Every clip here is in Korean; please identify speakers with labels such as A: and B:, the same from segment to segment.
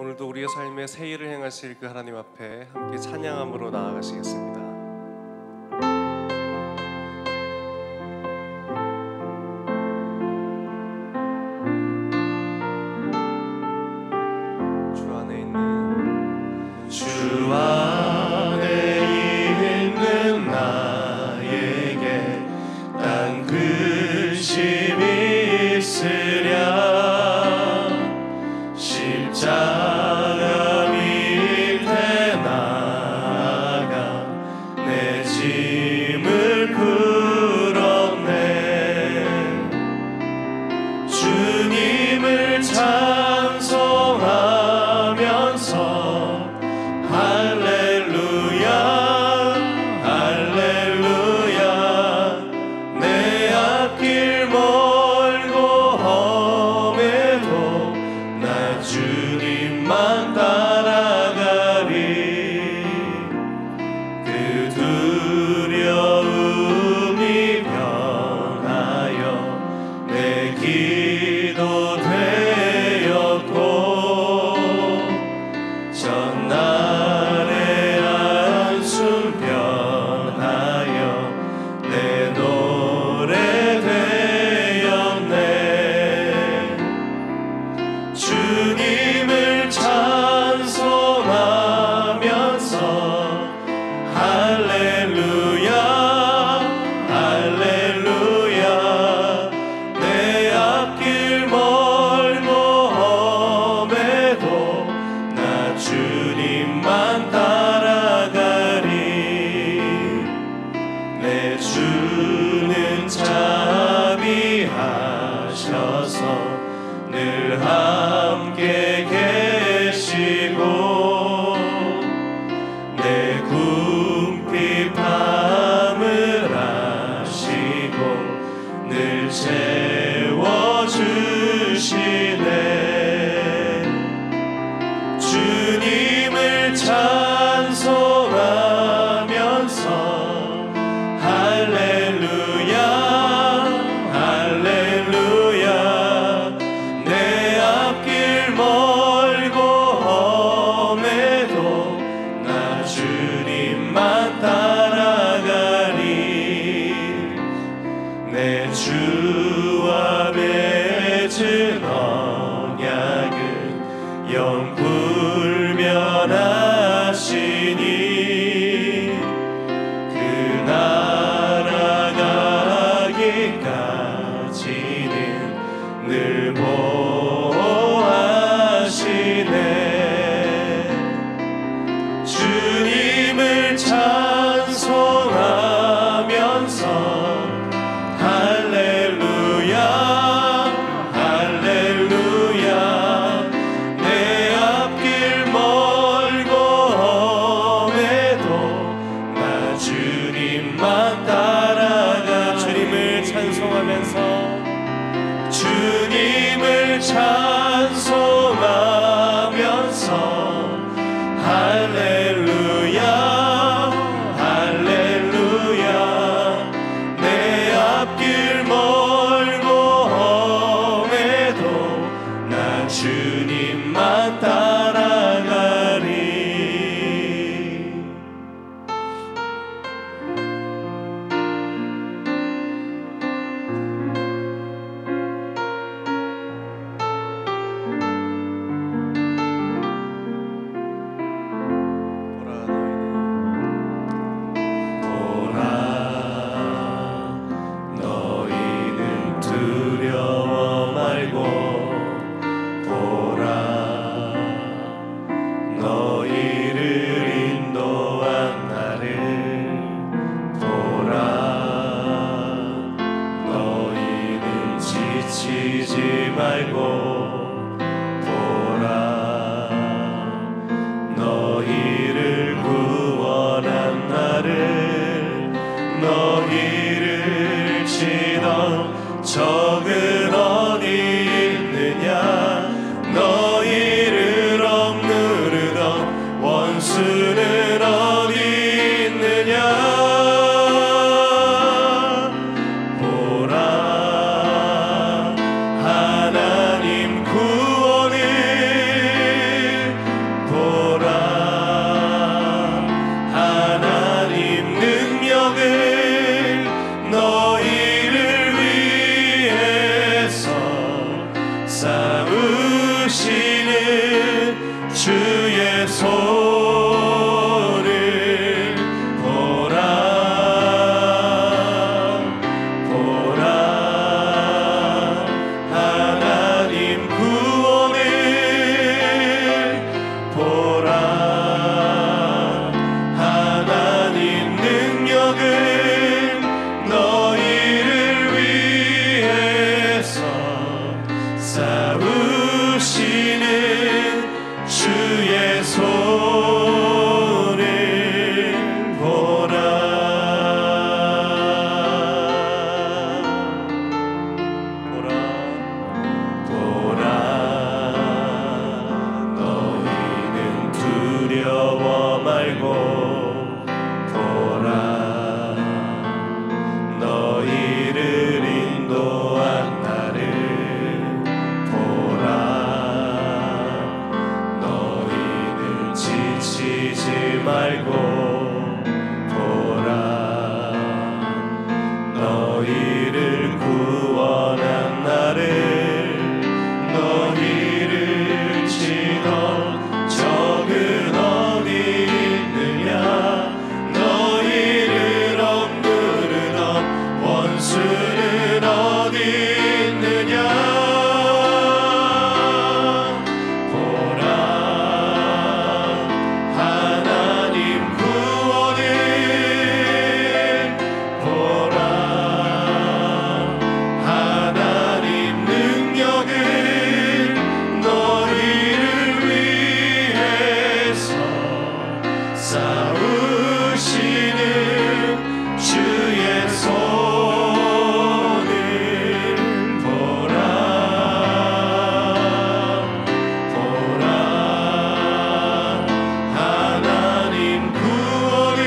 A: 오늘도 우리의 삶에 새 일을 행하실 그 하나님 앞에 함께 찬양함으로 나아가시겠습니다. 주 안에 있는 나에게 딴 근심이 있으랴. 십자가 밑에 나아가 내 짐을 풀었네. 주님을 찬송하면서 할렐루야 할렐루야. 내 앞길 멀고 험해도 나 주님만 따라가리. 그 두려움이 변하여 내 기도 되었고, 전날의 한숨 변하여 내 노래 되었네. 주님을 찬송하면서 할렐루야 할렐루야. 내 앞길 멀고 험해도 나 주님만 따라가리. 내 주는 자비하셔서 늘 함께 계시고, 내 궁핍함을 아시고 늘 채워주시네. 주님을 찬송하면서 할렐루야 할렐루야. 내 앞길 멀고 험해도 나 주님만 따라가리. 내 주와 맺은 언약은 영불변하시니, 그 나라 가기까지는 늘 보호하시네. 주님을 찬송하면서 할렐루야 할렐루야. 내 앞길 멀고 험해도 나 주님만 따라가. 주님을 찬송하면서 주님을 찬송하면서 할렐루야 할렐루야. 내 앞길 멀고 험해도 나 주님만 따라가리. 보라 너희는 두려워 말고, 보라 너희를 인도한 나를 보라. 너희는 지치지 말고 보라. 너희를 구원한 나를, 너희를 치던 적은 어디 있느냐. 너희를 억누르던 원수는 어디 있느냐. 보라 하나님 싸우시는 주의 손을 보라 보라 하나님 구원을 보라 하나님 능력을 너희를 위해서 싸우시는 주의 손을 보라 보라 너희는 두려워 말고 보라 너희를 인도한 나를 보라 너희는 지치지 말고 보라 너희를 구원한 나를 너희를 치던 적은 어디 있느냐 너희를 억누르던 원수는 어디 있느냐 보라 하나님 구원을 보라 하나님 능력을 너희를 위해서 싸우시는 주의 손을 보라 보라 하나님 구원을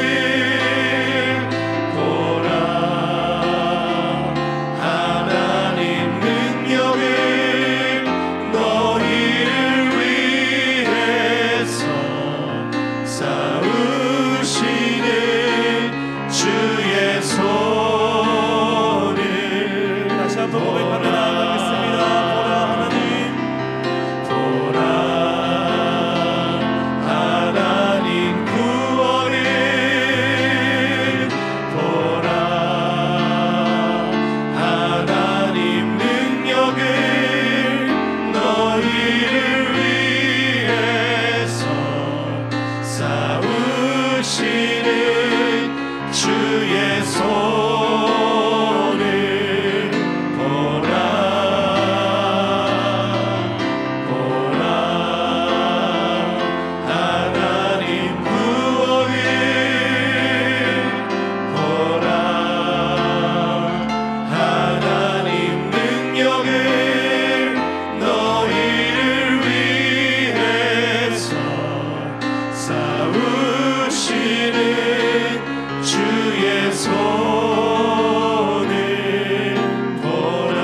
A: 보라 하나님 능력을 너희를 위해서 싸우시는 주의 손을 다시 한번 고백하며 나아가겠습니다. 보라 하나님 보라 하나님 구원을 보라 하나님 능력을 너희를 위해서 싸우시는 주의 손을 보라 보라 하나님 구원을 보라 하나님 능력을 너희를 위해서 싸우시는 주의 손을 보라.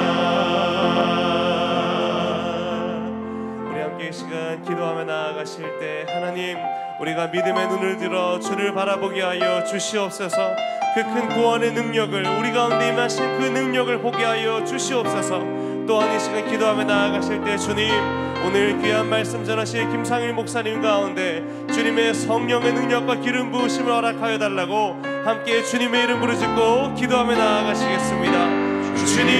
A: 우리 함께 이 시간 기도하며 나아가실 때 하나님 우리가 믿음의 눈을 들어 주를 바라보게 하여 주시옵소서. 그 큰 구원의 능력을 우리 가운데 임하신 그 능력을 보게 하여 주시옵소서. 또한 이 시간 기도하며 나아가실 때 주님 오늘 귀한 말씀 전하실 김상일 목사님 가운데 주님의 성령의 능력과 기름 부으심을 허락하여 달라고 함께 주님의 이름 부르짖고 기도하며 나아가시겠습니다.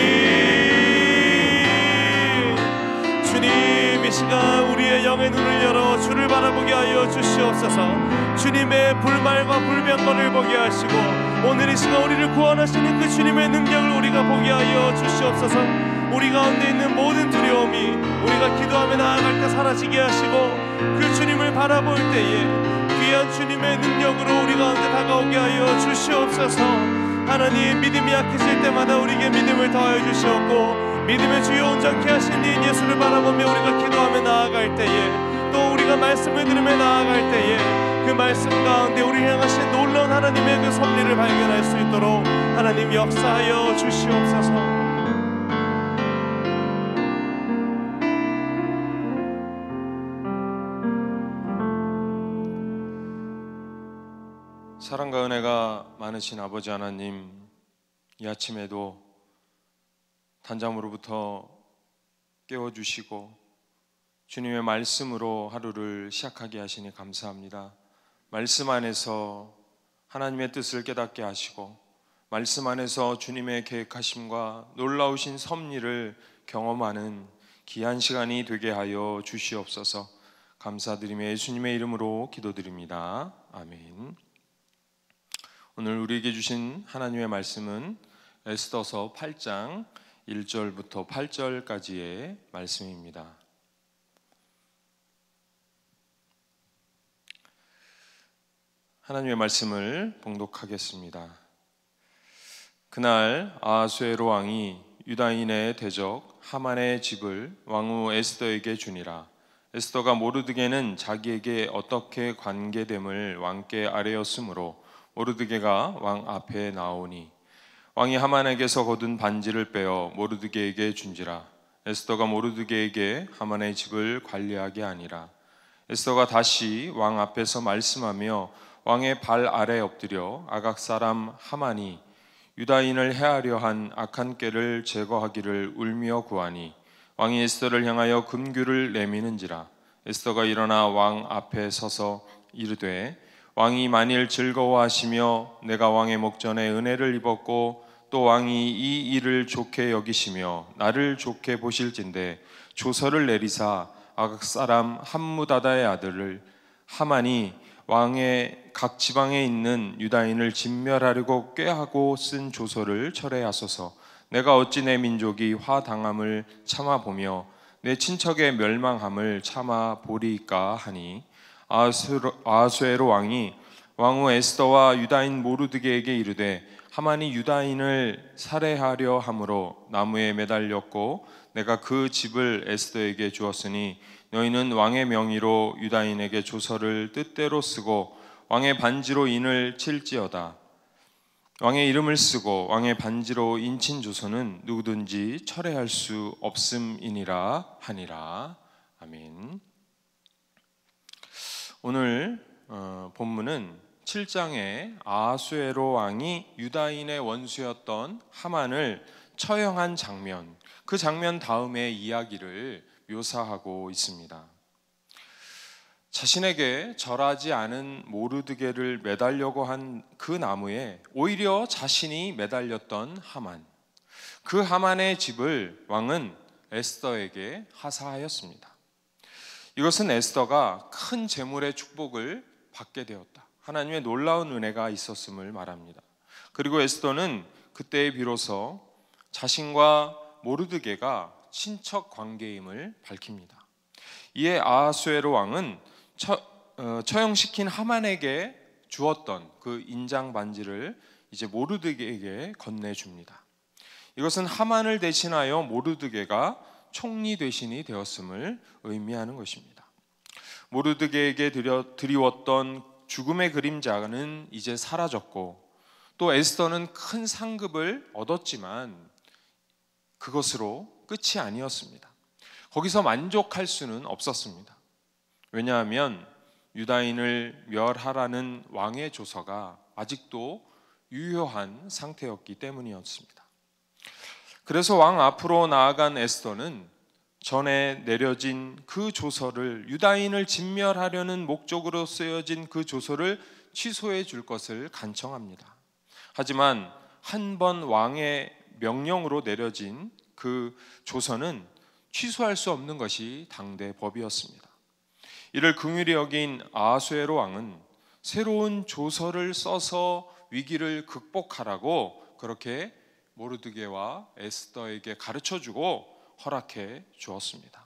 A: 주님 이 시간 우리의 영의 눈을 열어 주를 바라보게 하여 주시옵소서. 주님의 불말과 불병거를 보게 하시고 오늘 이 시간 우리를 구원하시는 그 주님의 능력을 우리가 보게 하여 주시옵소서. 우리 가운데 있는 모든 두려움이 우리가 기도하며 나아갈 때 사라지게 하시고 그 주님을 바라볼 때에 귀한 주님의 능력으로 우리 가운데 다가오게 하여 주시옵소서. 하나님 믿음이 약해질 때마다 우리에게 믿음을 더하여 주시옵고 믿음의 주요 온전케 하신 이 예수를 바라보며 우리가 기도하며 나아갈 때에 또 우리가 말씀을 들으며 나아갈 때에 그 말씀 가운데 우리를 향하신 놀라운 하나님의 그 섭리를 발견할 수 있도록 하나님 역사하여 주시옵소서.
B: 사랑과 은혜가 많으신 아버지 하나님, 이 아침에도 단장으로부터 깨워주시고 주님의 말씀으로 하루를 시작하게 하시니 감사합니다. 말씀 안에서 하나님의 뜻을 깨닫게 하시고 말씀 안에서 주님의 계획하심과 놀라우신 섭리를 경험하는 귀한 시간이 되게 하여 주시옵소서. 감사드리며 예수님의 이름으로 기도드립니다. 아멘. 오늘 우리에게 주신 하나님의 말씀은 에스더서 8장 1절부터 8절까지의 말씀입니다. 하나님의 말씀을 봉독하겠습니다. 그날 아하수에로 왕이 유다인의 대적 하만의 집을 왕후 에스더에게 주니라. 에스더가 모르드게는 자기에게 어떻게 관계됨을 왕께 아뢰었으므로 모르드게가 왕 앞에 나오니 왕이 하만에게서 거둔 반지를 빼어 모르드게에게 준지라. 에스더가 모르드게에게 하만의 집을 관리하게 하니라. 에스더가 다시 왕 앞에서 말씀하며 왕의 발 아래 엎드려 아각 사람 하만이 유다인을 해하려 한 악한 꾀를 제거하기를 울며 구하니 왕이 에스더를 향하여 금규를 내미는지라. 에스더가 일어나 왕 앞에 서서 이르되 왕이 만일 즐거워하시며 내가 왕의 목전에 은혜를 입었고 또 왕이 이 일을 좋게 여기시며 나를 좋게 보실진대 조서를 내리사 아각 사람 함무다다의 아들을 하만이 왕의 각 지방에 있는 유다인을 진멸하려고 꾀하고 쓴 조서를 철회하소서. 내가 어찌 내 민족이 화당함을 참아보며 내 친척의 멸망함을 참아보리이까 하니 아하수에로 왕이 왕후 에스더와 유다인 모르드게에게 이르되 하만이 유다인을 살해하려 함으로 나무에 매달렸고 내가 그 집을 에스더에게 주었으니 너희는 왕의 명의로 유다인에게 조서를 뜻대로 쓰고 왕의 반지로 인을 칠지어다. 왕의 이름을 쓰고 왕의 반지로 인친 조서는 누구든지 철회할 수 없음이니라 하니라. 아멘. 오늘 본문은 7장에 아하수에로 왕이 유다인의 원수였던 하만을 처형한 장면, 그 장면 다음의 이야기를 묘사하고 있습니다. 자신에게 절하지 않은 모르드게를 매달려고 한 그 나무에 오히려 자신이 매달렸던 하만, 그 하만의 집을 왕은 에스더에게 하사하였습니다. 이것은 에스더가 큰 재물의 축복을 받게 되었다, 하나님의 놀라운 은혜가 있었음을 말합니다. 그리고 에스더는 그때 비로소 자신과 모르드게가 친척 관계임을 밝힙니다. 이에 아하수에로 왕은 처형시킨 하만에게 주었던 그 인장 반지를 이제 모르드게에게 건네줍니다. 이것은 하만을 대신하여 모르드게가 총리 대신이 되었음을 의미하는 것입니다. 모르드게에게 드리웠던 죽음의 그림자는 이제 사라졌고 또 에스더는 큰 상급을 얻었지만 그것으로 끝이 아니었습니다. 거기서 만족할 수는 없었습니다. 왜냐하면 유다인을 멸하라는 왕의 조서가 아직도 유효한 상태였기 때문이었습니다. 그래서 왕 앞으로 나아간 에스더는 전에 내려진 그 조서를, 유다인을 진멸하려는 목적으로 쓰여진 그 조서를 취소해 줄 것을 간청합니다. 하지만 한 번 왕의 명령으로 내려진 그 조서는 취소할 수 없는 것이 당대 법이었습니다. 이를 긍휼히 여긴 아하수에로 왕은 새로운 조서를 써서 위기를 극복하라고 그렇게 모르드게와 에스더에게 가르쳐주고 허락해 주었습니다.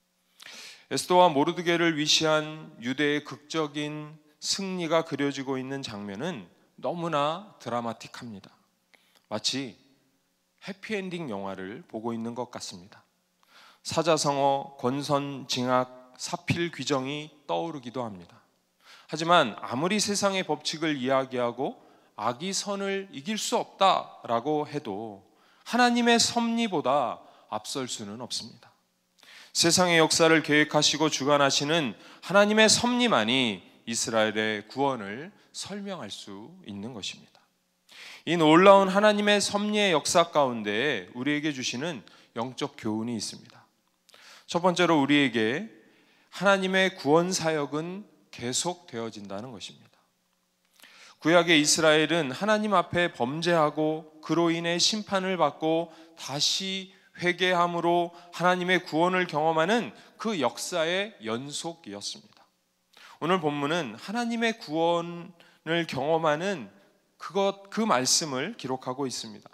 B: 에스더와 모르드게를 위시한 유대의 극적인 승리가 그려지고 있는 장면은 너무나 드라마틱합니다. 마치 해피엔딩 영화를 보고 있는 것 같습니다. 사자성어, 권선징악, 사필귀정이 떠오르기도 합니다. 하지만 아무리 세상의 법칙을 이야기하고 악이 선을 이길 수 없다라고 해도 하나님의 섭리보다 앞설 수는 없습니다. 세상의 역사를 계획하시고 주관하시는 하나님의 섭리만이 이스라엘의 구원을 설명할 수 있는 것입니다. 이 놀라운 하나님의 섭리의 역사 가운데 우리에게 주시는 영적 교훈이 있습니다. 첫 번째로 우리에게 하나님의 구원 사역은 계속되어진다는 것입니다. 구약의 이스라엘은 하나님 앞에 범죄하고 그로 인해 심판을 받고 다시 회개함으로 하나님의 구원을 경험하는 그 역사의 연속이었습니다. 오늘 본문은 하나님의 구원을 경험하는 그 말씀을 기록하고 있습니다.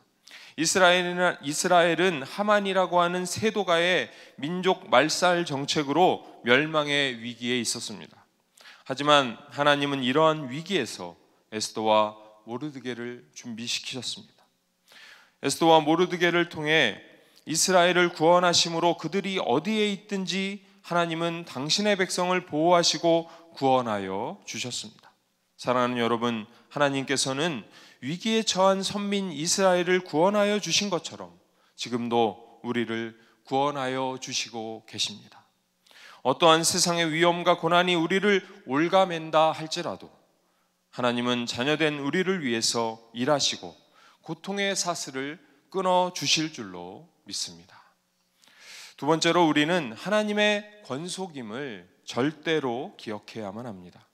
B: 이스라엘은 하만이라고 하는 세도가의 민족 말살 정책으로 멸망의 위기에 있었습니다. 하지만 하나님은 이러한 위기에서 에스더와 모르드게를 준비시키셨습니다. 에스더와 모르드게를 통해 이스라엘을 구원하심으로 그들이 어디에 있든지 하나님은 당신의 백성을 보호하시고 구원하여 주셨습니다. 사랑하는 여러분, 하나님께서는 위기에 처한 선민 이스라엘을 구원하여 주신 것처럼 지금도 우리를 구원하여 주시고 계십니다. 어떠한 세상의 위험과 고난이 우리를 올가맨다 할지라도 하나님은 자녀된 우리를 위해서 일하시고 고통의 사슬을 끊어 주실 줄로 믿습니다. 두 번째로 우리는 하나님의 권속임을 절대로 기억해야만 합니다.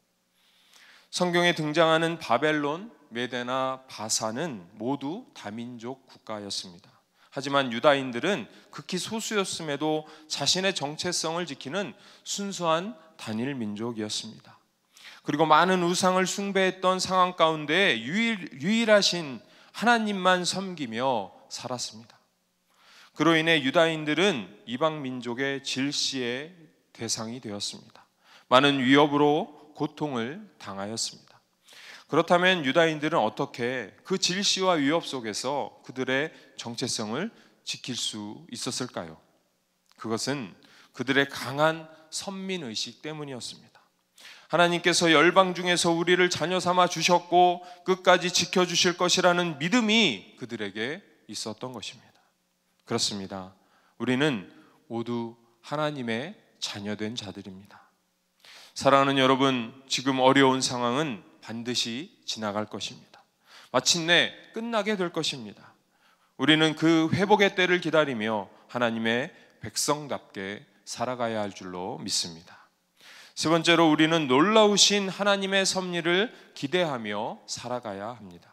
B: 성경에 등장하는 바벨론, 메데나 바사는 모두 다민족 국가였습니다. 하지만 유다인들은 극히 소수였음에도 자신의 정체성을 지키는 순수한 단일 민족이었습니다. 그리고 많은 우상을 숭배했던 상황 가운데 유일하신 하나님만 섬기며 살았습니다. 그로 인해 유다인들은 이방 민족의 질시의 대상이 되었습니다. 많은 위협으로 고통을 당하였습니다. 그렇다면 유다인들은 어떻게 그 질시와 위협 속에서 그들의 정체성을 지킬 수 있었을까요? 그것은 그들의 강한 선민의식 때문이었습니다. 하나님께서 열방 중에서 우리를 자녀 삼아 주셨고 끝까지 지켜주실 것이라는 믿음이 그들에게 있었던 것입니다. 그렇습니다. 우리는 모두 하나님의 자녀된 자들입니다. 사랑하는 여러분, 지금 어려운 상황은 반드시 지나갈 것입니다. 마침내 끝나게 될 것입니다. 우리는 그 회복의 때를 기다리며 하나님의 백성답게 살아가야 할 줄로 믿습니다. 세 번째로 우리는 놀라우신 하나님의 섭리를 기대하며 살아가야 합니다.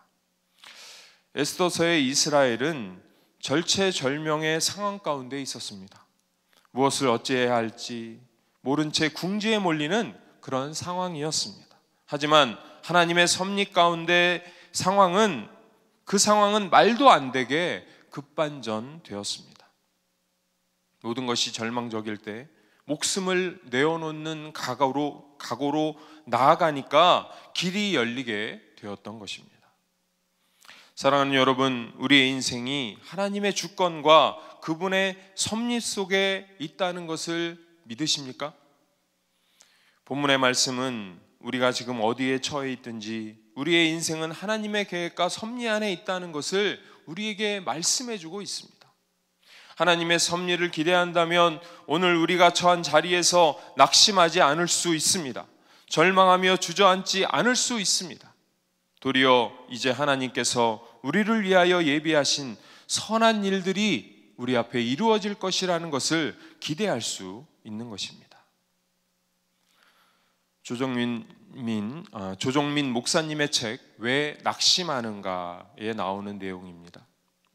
B: 에스더서의 이스라엘은 절체절명의 상황 가운데 있었습니다. 무엇을 어찌해야 할지 모른 채 궁지에 몰리는 그런 상황이었습니다. 하지만 하나님의 섭리 가운데 그 상황은 말도 안 되게 급반전되었습니다. 모든 것이 절망적일 때 목숨을 내어놓는 각오로 나아가니까 길이 열리게 되었던 것입니다. 사랑하는 여러분, 우리의 인생이 하나님의 주권과 그분의 섭리 속에 있다는 것을 믿으십니까? 본문의 말씀은 우리가 지금 어디에 처해 있든지 우리의 인생은 하나님의 계획과 섭리 안에 있다는 것을 우리에게 말씀해 주고 있습니다. 하나님의 섭리를 기대한다면 오늘 우리가 처한 자리에서 낙심하지 않을 수 있습니다. 절망하며 주저앉지 않을 수 있습니다. 도리어 이제 하나님께서 우리를 위하여 예비하신 선한 일들이 우리 앞에 이루어질 것이라는 것을 기대할 수 있는 것입니다. 조정민 목사님의 책 왜 낙심하는가에 나오는 내용입니다.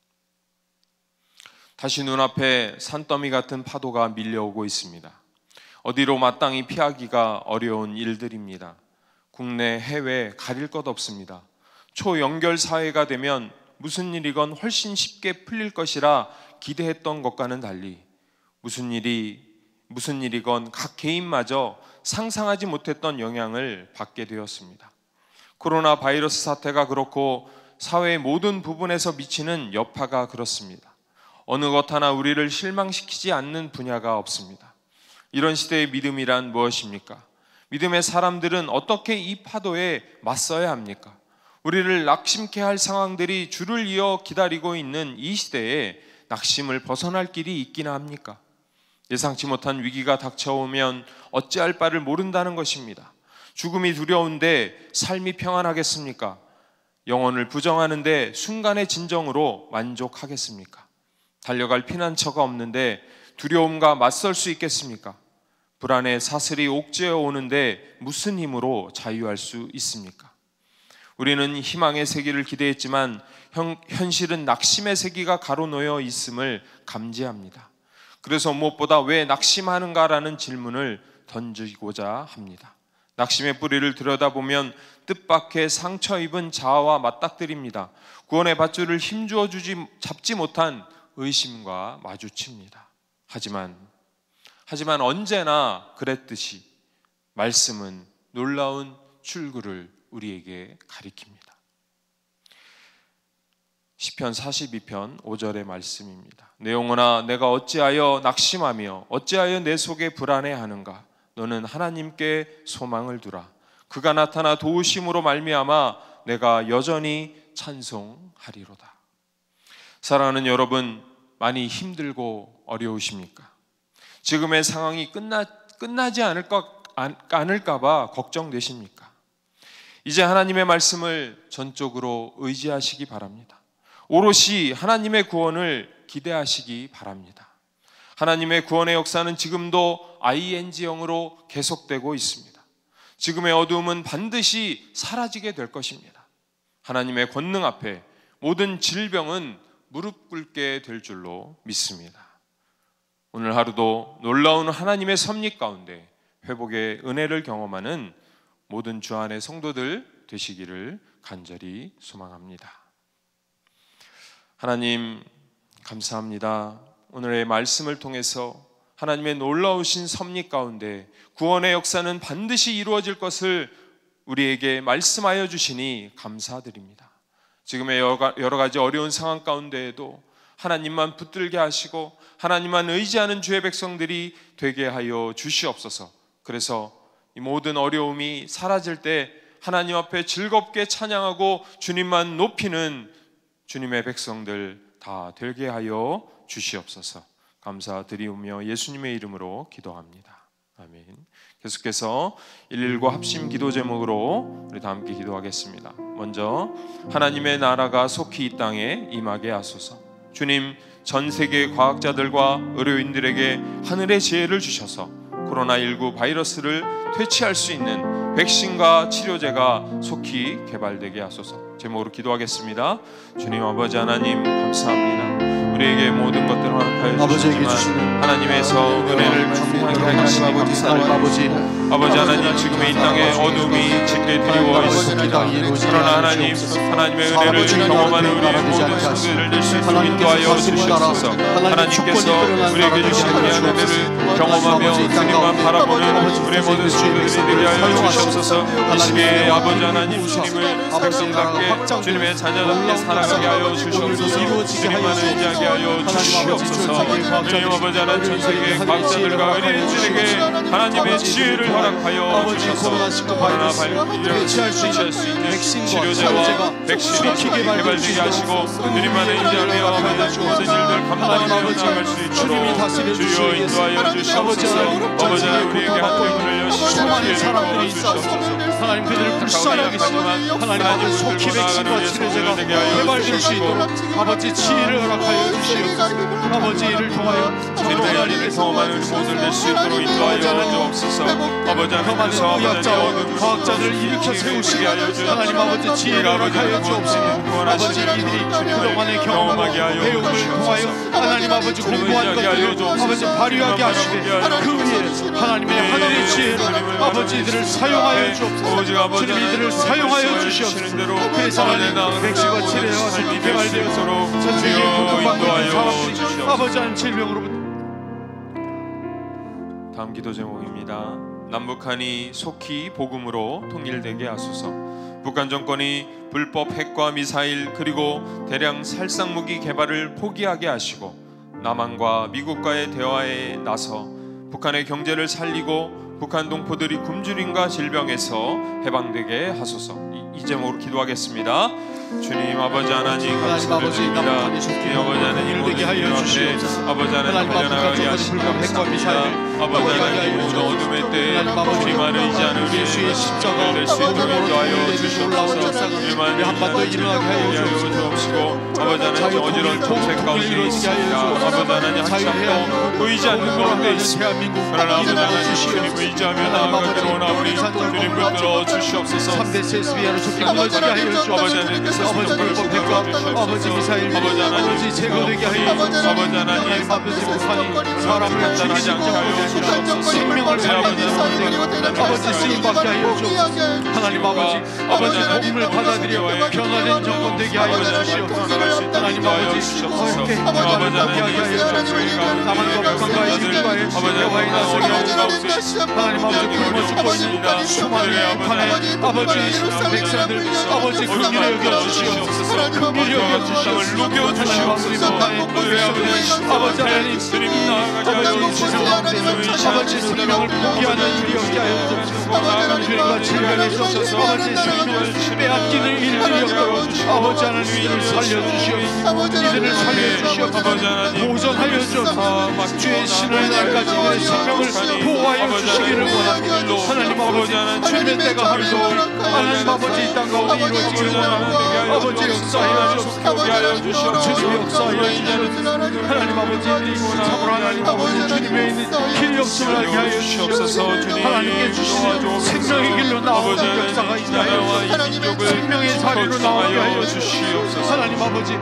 B: 다시 눈앞에 산더미 같은 파도가 밀려오고 있습니다. 어디로 마땅히 피하기가 어려운 일들입니다. 국내, 해외 가릴 것 없습니다. 초연결 사회가 되면 무슨 일이건 훨씬 쉽게 풀릴 것이라 기대했던 것과는 달리 무슨 일이건 각 개인마저 상상하지 못했던 영향을 받게 되었습니다. 코로나 바이러스 사태가 그렇고 사회의 모든 부분에서 미치는 여파가 그렇습니다. 어느 것 하나 우리를 실망시키지 않는 분야가 없습니다. 이런 시대의 믿음이란 무엇입니까? 믿음의 사람들은 어떻게 이 파도에 맞서야 합니까? 우리를 낙심케 할 상황들이 줄을 이어 기다리고 있는 이 시대에 낙심을 벗어날 길이 있기나 합니까? 예상치 못한 위기가 닥쳐오면 어찌할 바를 모른다는 것입니다. 죽음이 두려운데 삶이 평안하겠습니까? 영혼을 부정하는데 순간의 진정으로 만족하겠습니까? 달려갈 피난처가 없는데 두려움과 맞설 수 있겠습니까? 불안의 사슬이 옥죄어 오는데 무슨 힘으로 자유할 수 있습니까? 우리는 희망의 세기를 기대했지만 현실은 낙심의 세기가 가로놓여 있음을 감지합니다. 그래서 무엇보다 왜 낙심하는가라는 질문을 던지고자 합니다. 낙심의 뿌리를 들여다보면 뜻밖의 상처 입은 자아와 맞닥뜨립니다. 구원의 밧줄을 힘주어 잡지 못한 의심과 마주칩니다. 하지만 언제나 그랬듯이 말씀은 놀라운 출구를 우리에게 가리킵니다. 시편 42편 5절의 말씀입니다. 내 영혼아, 내가 어찌하여 낙심하며 어찌하여 내 속에 불안해하는가? 너는 하나님께 소망을 두라. 그가 나타나 도우심으로 말미암아 내가 여전히 찬송하리로다. 사랑하는 여러분, 많이 힘들고 어려우십니까? 지금의 상황이 끝나지 않을까 봐 걱정되십니까? 이제 하나님의 말씀을 전적으로 의지하시기 바랍니다. 오롯이 하나님의 구원을 기대하시기 바랍니다. 하나님의 구원의 역사는 지금도 ING형으로 계속되고 있습니다. 지금의 어두움은 반드시 사라지게 될 것입니다. 하나님의 권능 앞에 모든 질병은 무릎 꿇게 될 줄로 믿습니다. 오늘 하루도 놀라운 하나님의 섭리 가운데 회복의 은혜를 경험하는 모든 주 안의 성도들 되시기를 간절히 소망합니다. 하나님 감사합니다. 오늘의 말씀을 통해서 하나님의 놀라우신 섭리 가운데 구원의 역사는 반드시 이루어질 것을 우리에게 말씀하여 주시니 감사드립니다. 지금의 여러 가지 어려운 상황 가운데에도 하나님만 붙들게 하시고 하나님만 의지하는 주의 백성들이 되게 하여 주시옵소서. 그래서 이 모든 어려움이 사라질 때 하나님 앞에 즐겁게 찬양하고 주님만 높이는 주님의 백성들 다 되게 하여 주시옵소서. 감사드리오며 예수님의 이름으로 기도합니다. 아멘. 계속해서 119 합심 기도 제목으로 우리 다 함께 기도하겠습니다. 먼저 하나님의 나라가 속히 이 땅에 임하게 하소서. 주님, 전 세계 과학자들과 의료인들에게 하늘의 지혜를 주셔서 코로나19 바이러스를 퇴치할 수 있는 백신과 치료제가 속히 개발되게 하소서. 제목으로 기도하겠습니다. 주님 아버지 하나님 감사합니다. 우리에게 모든 것들을 허락하여 주시지만 하나님에서 은혜를 충만하게 하시니 감사드립니다. 아버지 하나님, 지금의 이 땅에 어둠이 짙게 드리워 있습니다. 그러나 하나님의 은혜를 경험하는 우리의 모든 성도들을 낼 수 있도록 인도하여 주시옵소서. 하나님께서 우리에게 주신 귀한 은혜를 경험하며 주님만 바라보는 우리의 모든 성도들이 되게 하여 주시옵소서. 이 시기에 아버지 하나님, 주님을 백성답게 주님의 자녀답게 살아가게 하여 주시옵소서. 주님만 의지하게 하여 주시옵소서. 주님 아버지 하나님, 전 세계 과학자들과 의료인들에게 하나님의 지혜를 허락하여 주셔서 코로나 바이러스를 퇴치할 수 있는 치료제와 백신이 개발되게 하시고 주님만 의지하며 모든 일들 감당하며 나아갈 수 있도록 주여 인도하여 주시옵소서. 아버지 하나님, 우리에게 하늘의 문을 여시고 지혜를 주시옵소서.
C: 하나님, 그들을 불쌍히 여기시며 하나님 속히 백신과 치료제가 개발될 수 있도록 아버지 지혜를 허락하여 주시옵소서. 아버지 이를 통하여
B: 하나님의 경험하는 모든 낼 수 있도록 인도하여 주옵소서. 아버지 하나님께서
C: 의학자와 과학자들을 일으켜 세우시게 하여 주옵소서. 하나님 아버지 지혜를 허락하여 주옵소서. 아버지 이들이 그동안의 경험하고 배움을 통하여 하나님 아버지 공부한 것들을 아버지 발휘하게 하시되 그 위에 하나님의 하늘의 지혜로 아버지 이들을 사용하여 주옵소서. 주님 이들을 사용하여 주시옵소서. 그래서 하나님 백신과 치료가 개발되어서 전 세계에 공급받는 상황들이 아버지 하나님 질병으로부터.
B: 다음 기도 제목입니다. 남북한이 속히 복음으로 통일되게 하소서. 북한 정권이 불법 핵과 미사일 그리고 대량 살상무기 개발을 포기하게 하시고 남한과 미국과의 대화에 나서 북한의 경제를 살리고 북한 동포들이 굶주림과 질병에서 해방되게 하소서. 이 제목으로 기도하겠습니다. 주님 아버지 하나님 감사드립니다. 주님 아버지 하나님 모든 일들 앞에 아버지 하나님 달려나가게 하시니 감사합니다. 아버지 하나님 오늘 어둠의 때에 주님만을 의지하는 우리의
C: 예수의 십자가
B: 될수 있도록 인도하여 주시옵소서. 주님만을
C: 한반도 일어나게 하여
B: 주옵시고 아버지 하나님 어지러운 정색 가운데 있습니다. 아버지 하나님 한참도 보이지 않는 가운데 있습니다. 그러나 아버지 하나님 주님 의지하며 나아가기로 원하오니 주님 붙들어 주시옵소서.
C: 3대 세스비아를 좋게 무너지게 하여 주옵소서.
B: 아버지 하나님
C: 아버지 불법과 아버지 미사일
B: 아버지 하나님
C: 아버지 제거되게 하여 주옵소서.
B: 아버지 하나님
C: 아버지 북한이 사람을 죽이지
B: 않게 하여 주옵소서.
C: 생명을 살리는 아버지 쓰임받게 하여 주옵소서. 하나님 아버지 복음을 받아들여 변화된 정권 되게 하여 주시옵소서. 하나님 아버지 함께 아버지 하나님 남한과 북한과 이웃과의 대화에 나서게 하옵소서. 하나님 아버지 굶어 죽고 있는 수많은 북한의 아버지 백성들 아버지 긍휼히 여겨 주시옵소서. 긍휼히 여겨 주시옵소서.
B: 녹여 주시옵소서.
C: 아버지 하나님 아버지 세상 가운데 아버지 생명을 포기하는 일이 없게 하여 주옵소서. 죄과 질병에 있어서 아버지 생명을 빼앗기는 일들이 없도록 아버지 하나님 이들을 살려주시옵소서. 이들을 살려주시옵소서. 보존하여 주옵소서. 주의 신을 날까지 내 생명을 보호하여 주시기를 원합니다. 하나님 아버지 주님의 때가 하루도 하나님 아버지 이 땅 가운데 이루어지기를 원합니다. 아버지 역사하여 주옵소서. 주님 역사하여 주옵소서. 하나님 아버지 참으로 하나님 아버지 주님의 있는 길 역사를 알게 하여 주옵소서. 하나님께 주시는 생명의 길로 나오는 역사가 있게 하여 주옵소서. 생명의 자리로 나오게 하여 주시옵소서. 하나님 아버지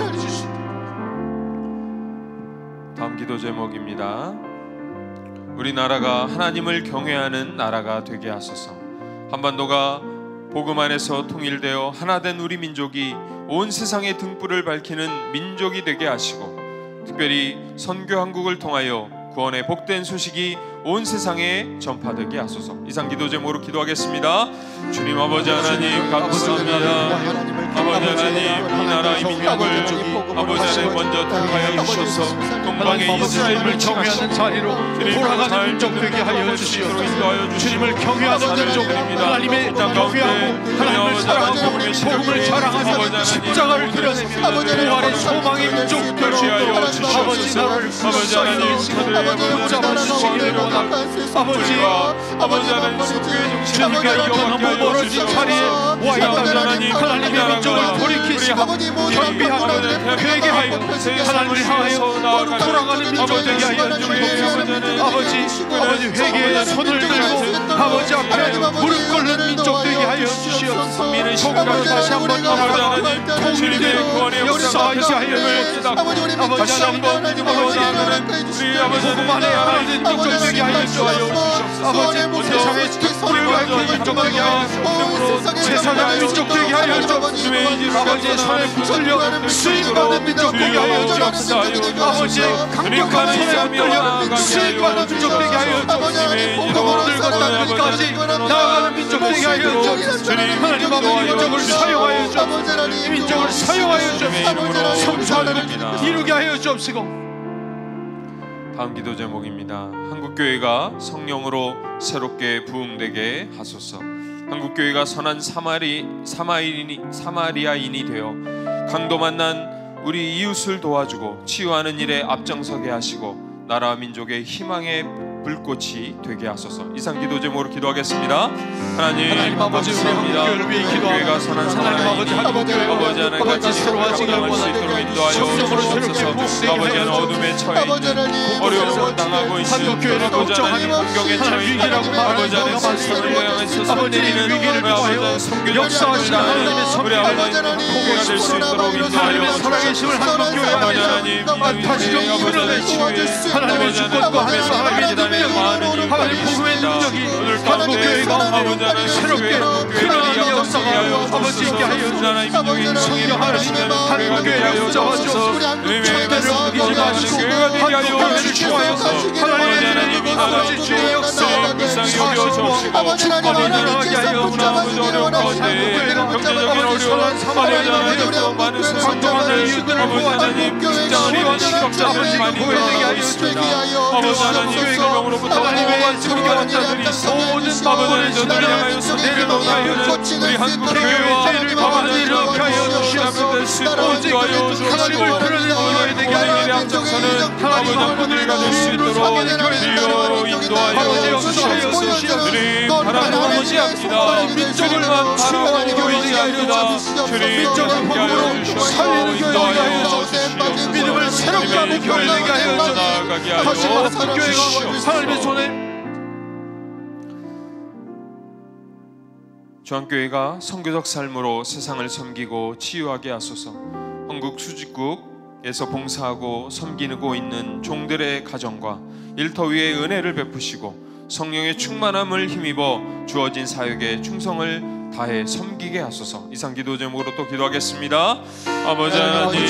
B: 다음 기도 제목입니다. 우리나라가 하나님을 경외하는 나라가 되게 하소서. 한반도가 복음 안에서 통일되어 하나된 우리 민족이 온 세상의 등불을 밝히는 민족이 되게 하시고 특별히 선교 한국을 통하여 구원의 복된 소식이 온 세상에 전파되게 하소서. 이상 기도 제목으로 기도하겠습니다. 주님 아버지 하나님 감사합니다. 아버지 하나님 이 나라 이 민족을 아버지 하나님 먼저 택하여 주셔서 동방의 이스라엘을
C: 경외하는 자리로 돌아가는 민족 되게 하여 주시옵소서. 주님을 경외하는 민족 하나님의 경외하고 하나님을 사랑하고 복음을 자랑하며 십자가를 드러내며 부활의 소망의 민족 되게 하여 주시옵소서.
B: 아버지 하나님
C: 붙잡아주시기를 원합니다. 아버지 하나님 주님과 영원한 멀어진 자리에 와 있다면 하나님의 민족을 돌이키시고 경비하고 회개하여 하나님을 향하여 돌아가는 민족 되게 하여 주옵소서. 아버지 회개의 손을 들고 아버지 앞에 무릎 꿇는 민족 되게 하여 주시옵소서. 복음으로 다시 한번 나아가 통일된 역사하게 하여 주옵소서. 아버지 하나님 복음 안에 하나님 민족 되게 하여 주옵소서. 아버지 세상의 특불을 밝히는 민족 되게 하여 주옵소서. 제사장 민족 되게 하여 주옵소서. 아버지의 손에 붙들려 쓰임받는 민족 되게 하여 주옵소서. 아버지의 강력한 손에 붙들려 쓰임받는 민족 되게 하여 주옵소서. 복음으로 늙었다 끝까지 나아가는 민족 되게 하여 주옵소서. 하나님 아버지 민족을 사용하여 주옵소서. 이 민족을 사용하여 주옵소서. 성사를 이루게 하여 주옵시고.
B: 다음 기도 제목입니다. 한국교회가 성령으로 새롭게 부흥되게 하소서. 한국교회가 선한 사마리아인이 되어 강도 만난 우리 이웃을 도와주고 치유하는 일에 앞장서게 하시고 나라와 민족의 희망의 불꽃이 되게 하소서. 이상 기도 제목으로 기도하겠습니다. 하나님
C: 아버지 우리 한국교회를 위해 기도하고
B: 선한
C: 하나님 아버지 한국교회가
B: 하나님 같이
C: 새로워지기를
B: 수 있도록 인도하여 주옵소서. 아버지 하나님 어둠에 처해 있는 어려움을 당하고 있는
C: 한국교회를 걱정하는
B: 환경에 처해 있는
C: 위기라고
B: 아버지 하나님
C: 말씀을
B: 향해서
C: 아버지의 위기를 통하여 역사하시는 하나님의
B: 우리 아버지 교회가 될 수 있도록 인도하여
C: 하나님의 살아계심을 한국교회 안에 다시금 드러내시고 하나님의 주권과 하나님의 믿음의 하나님 복음의 능력이 한국교회 가운데 새롭게 드러나는 역사가 아버지 있게 하여 주옵소서. 성령 하나님 한국교회를 붙잡아주옵소서. 절대로 옮기지 마시고 한국교회를 좋아해서 하나님 아버지 주의 역사와 사시고 주권이 일어나게 하여 주옵소서. 한국교회가 아버지 선한 사마리아인으로
B: 많은
C: 강동하는 이유들을 보호하는 직장을 이루는 아버지 교회되게 하여 주옵소서.
B: 아버지 하나님
C: 교회가 하나님의 교회와 설교원자들이 모든 바보들을 저들하여서 내려놓아요. 우리 한국 교회와 죄를 가만히 이렇게 하여 주시옵소서. 오직 하나님을 드러내는 되게 하여 주옵소서. 하나님 한국들과 될 수 있도록 주여 인도하여 주시옵소서. 주님 바라보고 지합니다. 민족을만 치유하는 교회지 않습니다. 주님 민족을 복음으로 살리는 교회가 하여 주시옵소서. 믿음을 새롭게 하는 교회가 하여 나아가게 하여 주시옵소서. 하나님의 손에
B: 중앙교회가 선교적 삶으로 세상을 섬기고 치유하게 하소서. 한국 수직국에서 봉사하고 섬기고 있는 종들의 가정과 일터 위에 은혜를 베푸시고 성령의 충만함을 힘입어 주어진 사역에 충성을 다해 섬기게 하소서. 이상 기도 제목으로 또 기도하겠습니다. 아버지 하나님,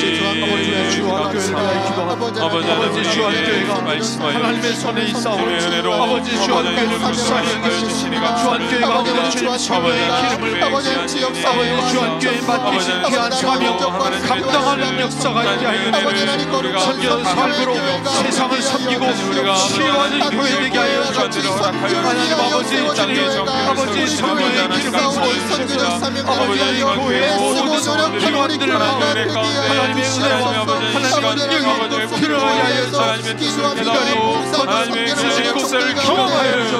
B: 감사합니다. 아버지 하나님, 주한교회가 말씀하여
C: 하나님의 손에 있사오니
B: 아버지
C: 주한교회를 불쌍히
B: 주시니
C: 주한교회가 아버지 주님 십자가의 기름을 아버지 주한교회 맡기신 귀한 사명 감당하는 역사가 있게 하여 선교 삶으로 세상을 섬기고 치유하는 교회 되게 하여 주옵소서. 하나님 아버지 주님 아버지 성령의 기름을 아버지 교회의 모든 기관들을 하나님의 은혜와 하나님의 능력이 필요하게 하여 주옵소서. 하나님의 곳을 경험하여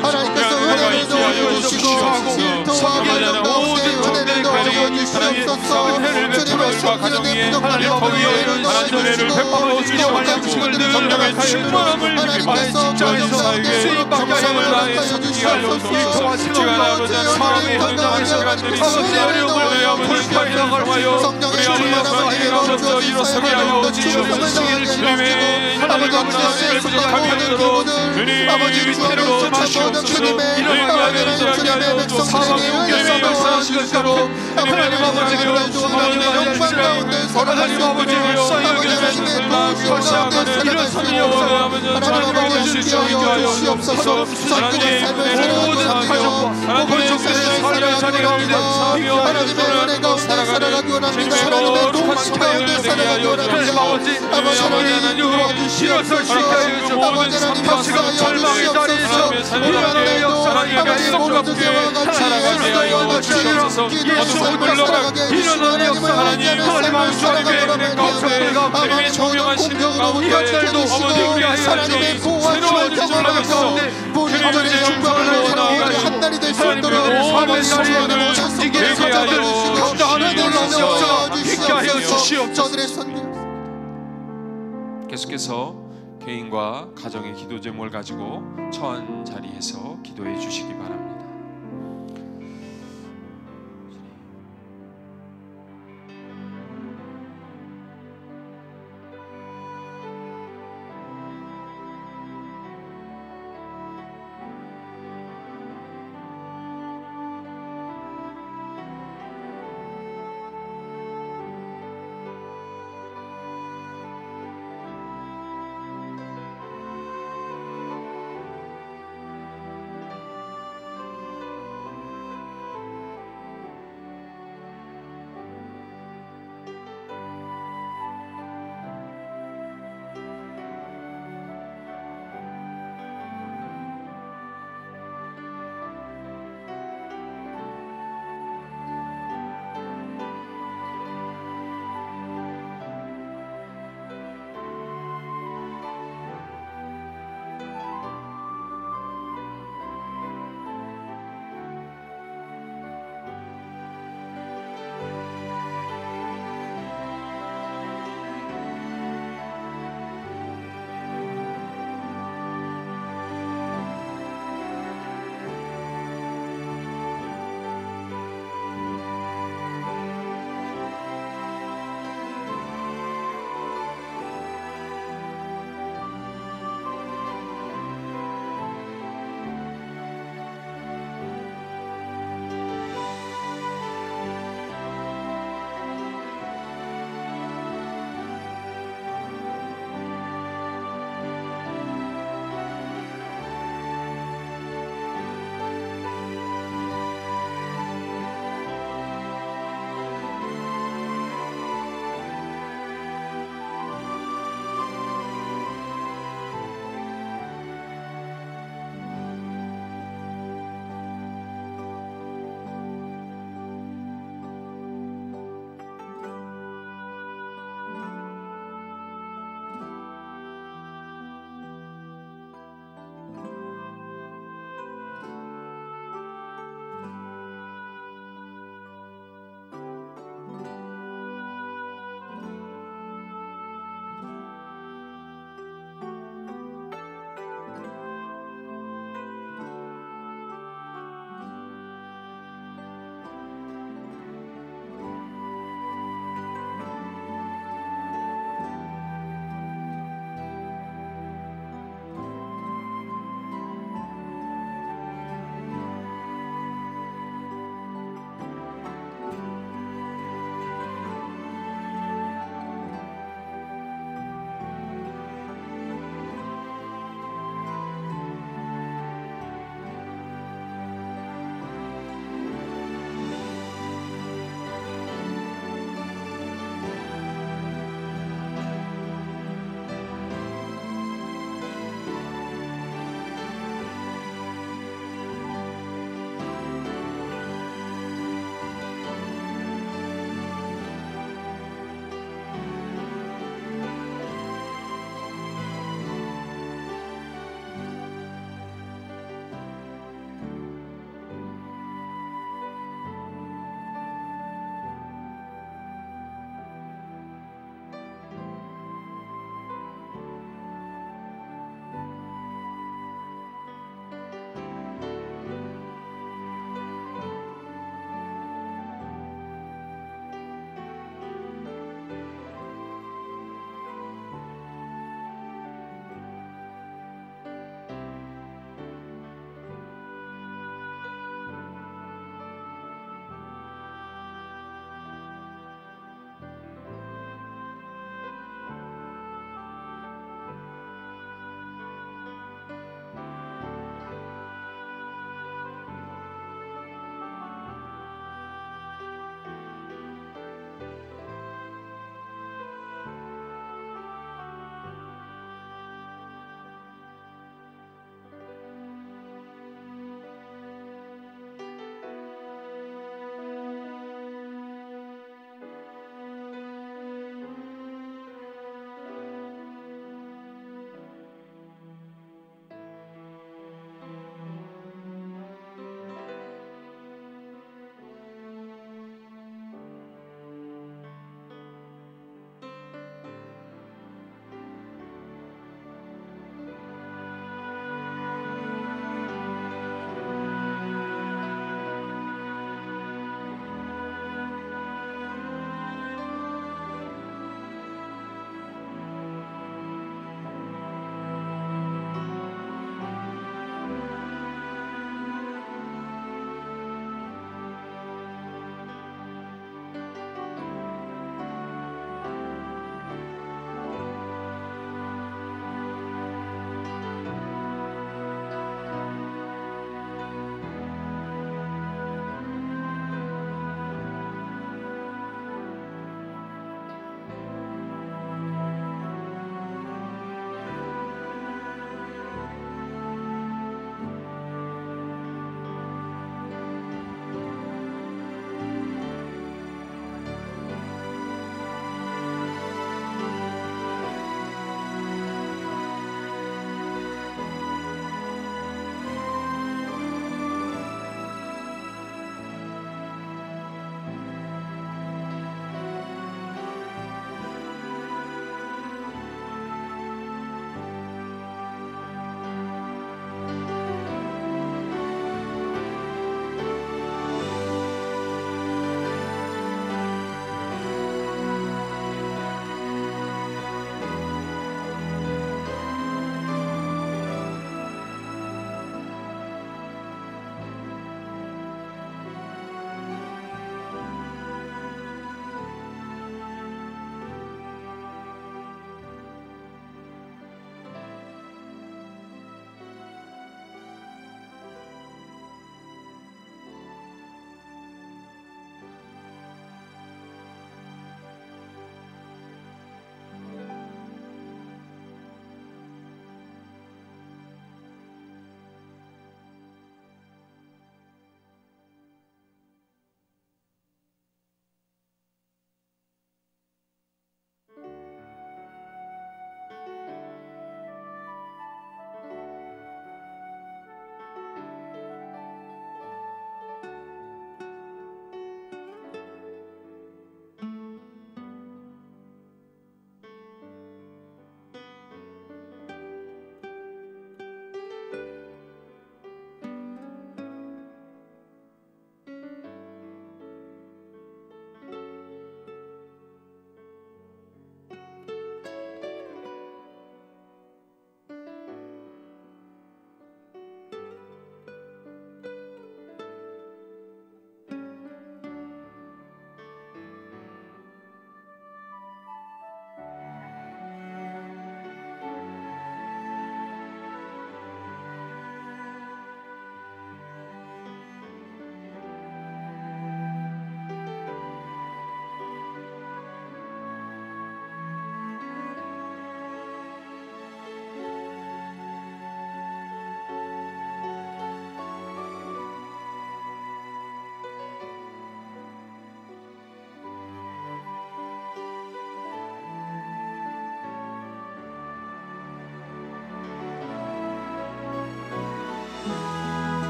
C: 주옵소서. 섬기는 모든 종들의 가정이 하나님의 은혜를 베풀어 가정 위에 하나님 거기에 하나님 은혜를 베풀어 주시옵소서. 성령의 충만함을 힘입어 직장에서 수입받게 하여 나의 섬기게 하여 주옵소서. 주가 아버지 마음의 현장한 시간들이 있습니다. 우리 아버지 발령을 하여 우리 아버지가 일어서게 하여 주옵소서. 주님의 하나님 아버지의 부족함이 없도록 주님 위태로 마시옵소서. 일어나는 자게 하여 주옵소서. 주님의 역사하실 대로 하나님 아버지를 하나님 아버지를 역사하여 일어서는 역사가 하나님 아버지를 하여 주옵소서. 하나님 모든 가정과 권속들의 삶의 자리 가운데 하나님의 은혜가 살아가는 주님의 거룩한 사역을 되게 하여 주옵소서. 하나님 일어서시게 하여 주옵소서. 다시금 절망의 자리에서 일어나는 역사가 약속없게 살아가게 하여 주옵소서. 예수 물러가게 일어나는 역사 하나님 주님의 은혜 가운데 주님의 조명하신 가운데 이것들도 어머니 하나님의 새로운 경험을 가운데 주님의 중성을 나아가시고 하나님의 삶의 자리를 천지게 하여 감당하는 놀라운 역사가 있게 하여 주시옵소서.
B: 계속해서 개인과 가정의 기도 제목을 가지고 처한 자리에서 기도해 주시기 바랍니다.